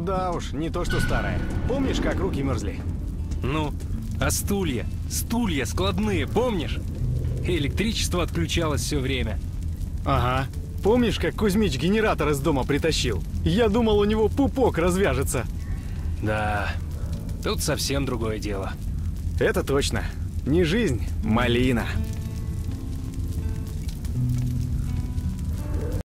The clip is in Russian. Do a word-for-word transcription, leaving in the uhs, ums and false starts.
Да уж, не то что старое. Помнишь, как руки мерзли? Ну, а стулья? Стулья складные, помнишь? И электричество отключалось все время. Ага. Помнишь, как Кузьмич генератор из дома притащил? Я думал, у него пупок развяжется. Да, тут совсем другое дело. Это точно. Не жизнь, малина.